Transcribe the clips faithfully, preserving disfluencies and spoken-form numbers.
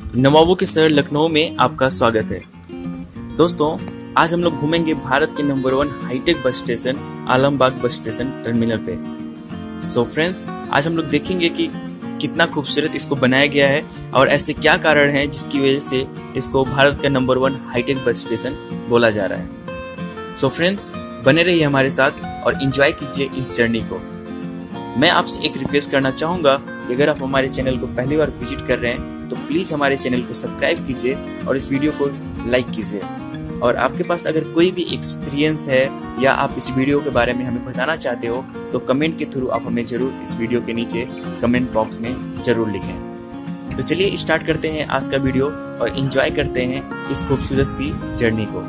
नवाबों के शहर लखनऊ में आपका स्वागत है। दोस्तों, आज हम लोग घूमेंगे भारत के number one high tech bus station Alambagh bus station terminal पे। सो फ्रेंड्स, आज हम लोग देखेंगे कि कितना खूबसूरत इसको बनाया गया है और ऐसे क्या कारण हैं जिसकी वजह से इसको भारत का number one high tech bus station बोला जा रहा है। सो फ्रेंड्स, बने रहिए हमारे साथ और एंजॉय कीजिए इस जर्नी को। मैं आपसे एक रिक्वेस्ट करना चाहूंगा कि अगर आप हमारे चैनल को पहली बार विजिट कर रहे हैं तो प्लीज हमारे चैनल को सब्सक्राइब कीजिए और इस वीडियो को लाइक कीजिए। और आपके पास अगर कोई भी एक्सपीरियंस है या आप इस वीडियो के बारे में हमें बताना चाहते हो तो कमेंट के थ्रू आप हमें जरूर इस वीडियो के नीचे कमेंट बॉक्स में जरूर लिखें। तो चलिए स्टार्ट करते हैं आज का वीडियो और एंजॉय करते हैं इस खूबसूरत सी जर्नी को।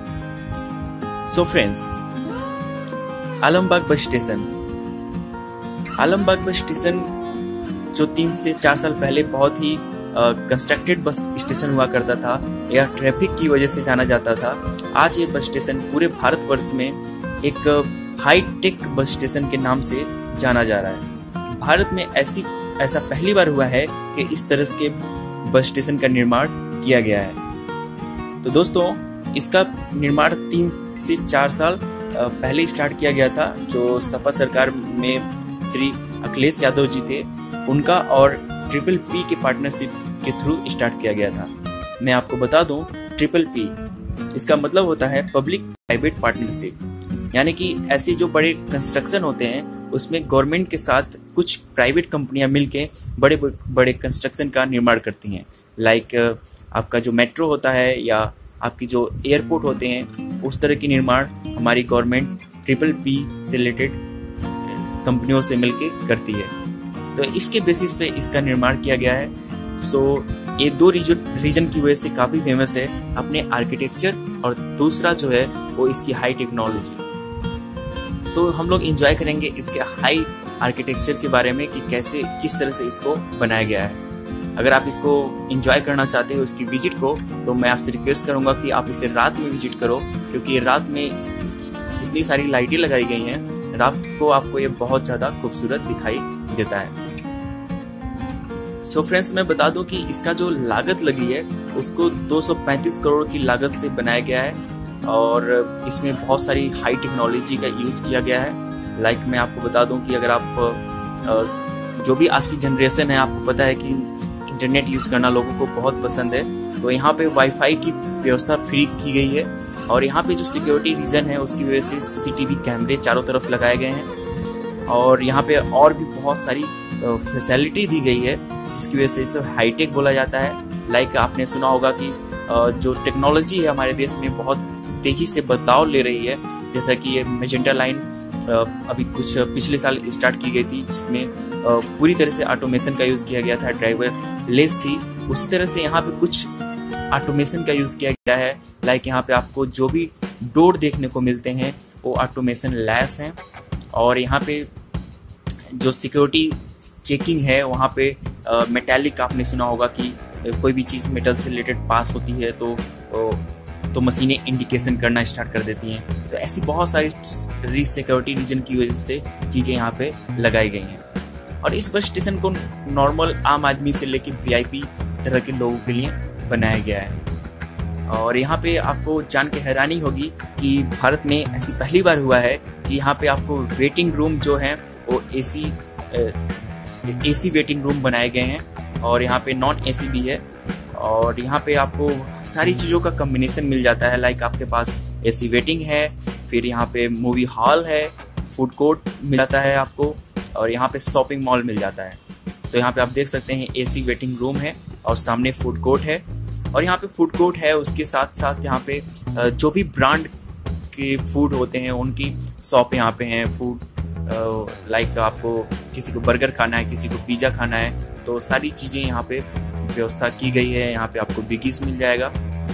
So friends, Alambagh bus station Alambagh bus station जो तीन से चार साल पहले बहुत ही कंस्ट्रक्टेड बस स्टेशन हुआ करता था या ट्रैफिक की वजह से जाना जाता था, आज ये बस स्टेशन पूरे भारतवर्ष में एक हाई टेक बस स्टेशन के नाम से जाना जा रहा है। भारत में ऐसी ऐसा पहली बार हुआ है कि इस तरह के बस स्टेशन का निर्माण किया गया है। तो दोस्तों, इसका निर्माण तीन से चार साल पहले स्टार्ट किया गया था, जो सपा सरकार में श्री अखिलेश यादव जी थे उनका और ट्रिपल पी के पार्टनरशिप के थ्रू स्टार्ट किया गया था। मैं आपको बता दूं, ट्रिपल पी इसका मतलब होता है पब्लिक प्राइवेट पार्टनरशिप, यानी कि ऐसे जो बड़े कंस्ट्रक्शन होते हैं उसमें गवर्नमेंट के साथ कुछ प्राइवेट कंपनियां मिलके बड़े बड़े कंस्ट्रक्शन का निर्माण करती हैं। लाइक आपका जो मेट्रो होता है या आपकी जो एयरपोर्ट होते हैं, उस तरह की निर्माण हमारी गवर्नमेंट ट्रिपल पी से रिलेटेड कंपनियों से मिलके करती है। तो इसके बेसिस पे इसका निर्माण किया गया है। सो ये दो रीजन रीजन की वजह से काफी फेमस है, अपने आर्किटेक्चर और दूसरा जो है वो इसकी हाई टेक्नोलॉजी। तो हम लोग एंजॉय करेंगे इसके हाई आर्किटेक्चर के बारे में कि कैसे किस तरह से इसको बनाया गया है। अगर आप इसको एंजॉय करना चाहते हो इसकी विजिट को, तो मैं आपसे रिक्वेस्ट करूंगा कि आप इसे रात में विजिट करो, क्योंकि रात में इतनी सारी लाइटें लगाई गई हैं, रात को आपको ये बहुत ज्यादा खूबसूरत दिखाई देता है। सो so फ्रेंड्स, मैं बता दूं कि इसका जो लागत लगी है उसको दो सौ पैंतीस करोड़ की लागत से बनाया गया है और इसमें बहुत सारी हाई टेक्नोलॉजी का यूज किया गया है। लाइक मैं आपको बता दूं कि अगर आप जो भी आज की जनरेशन है, आपको पता है कि इंटरनेट यूज करना लोगों को बहुत पसंद है, तो यहाँ पे वाईफाई की व्यवस्था फ्री की गई है और यहाँ पे जो सिक्योरिटी रीजन है उसकी वजह से सीसीटीवी कैमरे चारों तरफ लगाए गए हैं और यहाँ पे और भी बहुत सारी फैसिलिटी दी गई है जिसकी वजह से इसे हाईटेक बोला जाता है। लाइक आपने सुना होगा कि जो टेक्नोलॉजी है हमारे देश में बहुत तेजी से बदलाव ले रही है, जैसा कि ये मेजेंटा लाइन अभी कुछ पिछले साल स्टार्ट की गई थी, जिसमें पूरी तरह से ऑटोमेशन का यूज किया गया था, ड्राइवर लेस थी। उसी तरह से यहाँ पे कुछ ऑटोमेशन का यूज किया गया है। लाइक यहाँ पे आपको जो भी डोर देखने को मिलते हैं वो ऑटोमेशन लैस हैं और यहाँ पे जो सिक्योरिटी चेकिंग है वहाँ पे मेटालिक, आपने सुना होगा कि कोई भी चीज़ मेटल से रिलेटेड पास होती है तो तो मशीनें इंडिकेशन करना स्टार्ट कर देती हैं। तो ऐसी बहुत सारी सिक्योरिटी रीजन की वजह से चीज़ें यहाँ पे लगाई गई हैं और इस बस स्टेशन को नॉर्मल आम आदमी से लेकर वीआईपी तरह के लोगों के लिए बनाया गया है। और यहाँ पे आपको जान के हैरानी होगी कि भारत में ऐसी पहली बार हुआ है कि यहाँ पे आपको वेटिंग रूम जो है वो एसी एसी वेटिंग रूम बनाए गए हैं और यहाँ पे नॉन एसी भी है और यहाँ पे आपको सारी चीज़ों का कॉम्बिनेशन मिल जाता है। लाइक आपके पास एसी वेटिंग है, फिर यहाँ पे मूवी हॉल है, फूड कोर्ट मिल जाता है आपको और यहाँ पे शॉपिंग मॉल मिल जाता है। तो यहाँ पे आप देख सकते हैं एसी वेटिंग रूम है और सामने फूड कोर्ट है और यहाँ पे फूड कोर्ट है, उसके साथ साथ यहाँ पे जो भी ब्रांड के फूड होते हैं उनकी शॉप यहाँ पे हैं। फूड लाइक आपको किसी को बर्गर खाना है, किसी को पिज़्ज़ा खाना है, तो सारी चीज़ें यहाँ पे व्यवस्था की गई है। यहाँ पे आपको बिगीज मिल जाएगा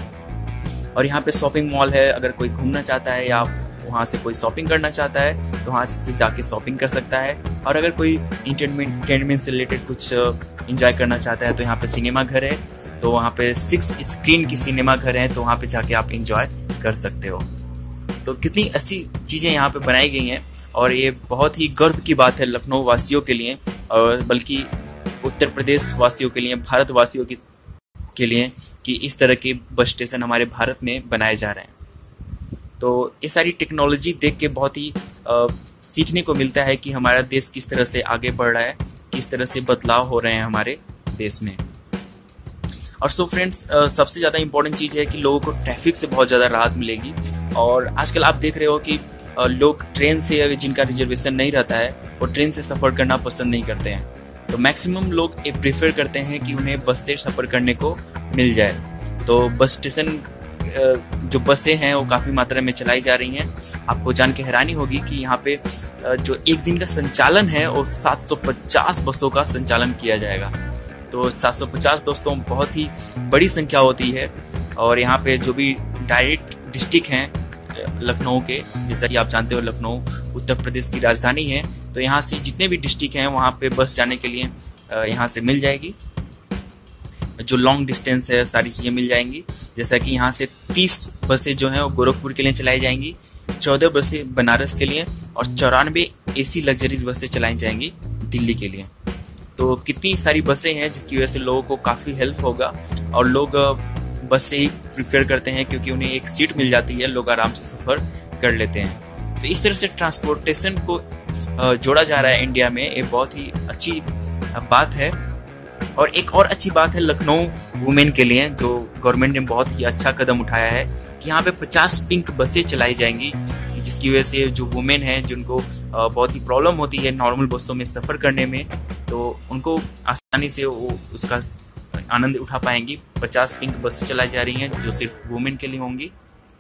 और यहाँ पे शॉपिंग मॉल है। अगर कोई घूमना चाहता है या वहाँ से कोई शॉपिंग करना चाहता है तो वहाँ से जाके शॉपिंग कर सकता है और अगर कोई इंटरटेनमेंट से रिलेटेड कुछ एंजॉय करना चाहता है तो यहाँ पे सिनेमा घर है, तो वहाँ पे सिक्स स्क्रीन की सिनेमा घर है, तो वहाँ पे जाके आप एंजॉय कर सकते हो। तो कितनी अच्छी चीज़ें यहाँ पे बनाई गई हैं और ये बहुत ही गर्व की बात है लखनऊ वासियों के लिए और बल्कि उत्तर प्रदेश वासियों के लिए, भारत वासियों की के लिए कि इस तरह के बस स्टेशन हमारे भारत में बनाए जा रहे हैं। तो ये सारी टेक्नोलॉजी देख के बहुत ही आ, सीखने को मिलता है कि हमारा देश किस तरह से आगे बढ़ रहा है, किस तरह से बदलाव हो रहे हैं हमारे देश में। और सो फ्रेंड्स, सबसे ज़्यादा इम्पोर्टेंट चीज़ है कि लोगों को ट्रैफिक से बहुत ज़्यादा राहत मिलेगी। और आजकल आप देख रहे हो कि लोग ट्रेन से, जिनका रिजर्वेशन नहीं रहता है, वो ट्रेन से सफ़र करना पसंद नहीं करते हैं। तो मैक्सिमम लोग ये प्रेफर करते हैं कि उन्हें बस से सफ़र करने को मिल जाए। तो बस स्टेशन जो बसें हैं वो काफ़ी मात्रा में चलाई जा रही हैं। आपको जान के हैरानी होगी कि यहाँ पे जो एक दिन का संचालन है वो सात सौ पचास बसों का संचालन किया जाएगा। तो सात सौ पचास दोस्तों बहुत ही बड़ी संख्या होती है। और यहाँ पे जो भी डायरेक्ट डिस्ट्रिक्ट हैं लखनऊ के, जैसा कि आप जानते हो लखनऊ उत्तर प्रदेश की राजधानी है, तो यहाँ से जितने भी डिस्ट्रिक्ट हैं वहाँ पे बस जाने के लिए यहाँ से मिल जाएगी। जो लॉन्ग डिस्टेंस है सारी चीज़ें मिल जाएंगी। जैसा कि यहाँ से तीस बसें जो हैं वो गोरखपुर के लिए चलाई जाएंगी, चौदह बसें बनारस के लिए और चौरानवे एसी लग्जरीज बसें चलाई जाएंगी दिल्ली के लिए। तो कितनी सारी बसें हैं जिसकी वजह से लोगों को काफ़ी हेल्प होगा। और लोग बस से ही प्रिफेयर करते हैं क्योंकि उन्हें एक सीट मिल जाती है, लोग आराम से सफ़र कर लेते हैं। तो इस तरह से ट्रांसपोर्टेशन को जोड़ा जा रहा है इंडिया में, ये बहुत ही अच्छी बात है। और एक और अच्छी बात है लखनऊ वुमेन के लिए, जो गवर्नमेंट ने बहुत ही अच्छा कदम उठाया है कि यहाँ पे पचास पिंक बसें चलाई जाएंगी, जिसकी वजह से जो वुमेन हैं जिनको बहुत ही प्रॉब्लम होती है नॉर्मल बसों में सफ़र करने में, तो उनको आसानी से वो उसका आनंद उठा पाएंगी। पचास पिंक बसें चलाई जा रही हैं जो सिर्फ वुमेन के लिए होंगी।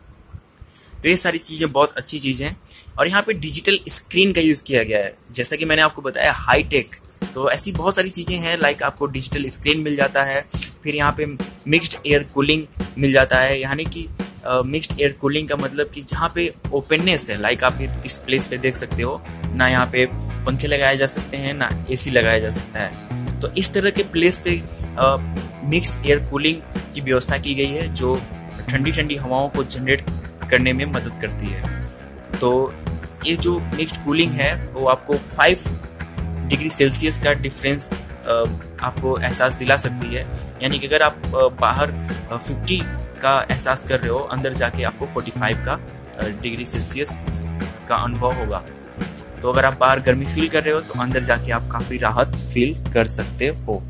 तो ये सारी चीज़ें बहुत अच्छी चीज़ हैं। और यहाँ पे डिजिटल स्क्रीन का यूज़ किया गया है, जैसा कि मैंने आपको बताया हाई टेक। तो ऐसी बहुत सारी चीज़ें हैं, लाइक आपको डिजिटल स्क्रीन मिल जाता है, फिर यहाँ पे मिक्स्ड एयर कूलिंग मिल जाता है। यानी कि मिक्स्ड एयर कूलिंग का मतलब कि जहाँ पे ओपननेस है, लाइक आप इस प्लेस पे देख सकते हो ना, यहाँ पे पंखे लगाए जा सकते हैं ना एसी लगाया जा सकता है। तो इस तरह के प्लेस पे मिक्स्ड एयर कूलिंग की व्यवस्था की गई है जो ठंडी ठंडी हवाओं को जनरेट करने में मदद करती है। तो ये जो मिक्स्ड कूलिंग है वो आपको फाइव डिग्री सेल्सियस का डिफरेंस आपको एहसास दिला सकती है। यानी कि अगर आप बाहर फिफ्टी का एहसास कर रहे हो, अंदर जाके आपको पैंतालीस का डिग्री सेल्सियस का अनुभव होगा। तो अगर आप बाहर गर्मी फील कर रहे हो तो अंदर जाके आप काफ़ी राहत फील कर सकते हो।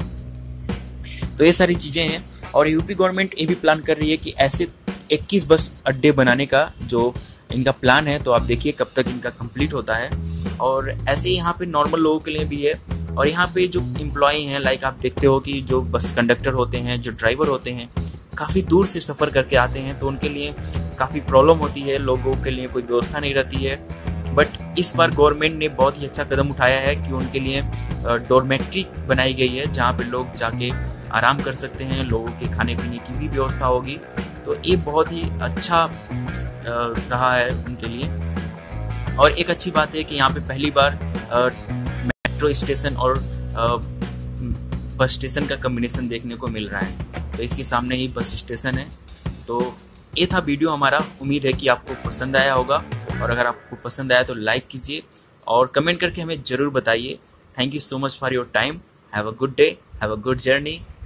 तो ये सारी चीज़ें हैं। और यूपी गवर्नमेंट ये भी प्लान कर रही है कि ऐसे इक्कीस बस अड्डे बनाने का जो इनका प्लान है, तो आप देखिए कब तक इनका कंप्लीट होता है। और ऐसे ही यहाँ पे नॉर्मल लोगों के लिए भी है। और यहाँ पे जो एम्प्लॉय हैं, लाइक आप देखते हो कि जो बस कंडक्टर होते हैं, जो ड्राइवर होते हैं, काफ़ी दूर से सफ़र करके आते हैं, तो उनके लिए काफ़ी प्रॉब्लम होती है, लोगों के लिए कोई व्यवस्था नहीं रहती है। बट इस बार गवर्नमेंट ने बहुत ही अच्छा कदम उठाया है कि उनके लिए डॉर्मेट्री बनाई गई है जहाँ पे लोग जाके आराम कर सकते हैं, लोगों के खाने पीने की भी व्यवस्था होगी। तो ये बहुत ही अच्छा रहा है उनके लिए। और एक अच्छी बात है कि यहाँ पे पहली बार मेट्रो स्टेशन और बस स्टेशन का कॉम्बिनेशन देखने को मिल रहा है। तो इसके सामने ही बस स्टेशन है। तो ये था वीडियो हमारा, उम्मीद है कि आपको पसंद आया होगा। और अगर आपको पसंद आया तो लाइक कीजिए और कमेंट करके हमें ज़रूर बताइए। Thank you so much for your time. Have a good day, have a good journey.